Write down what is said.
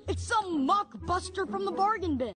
It's some mock Buster from the bargain bin.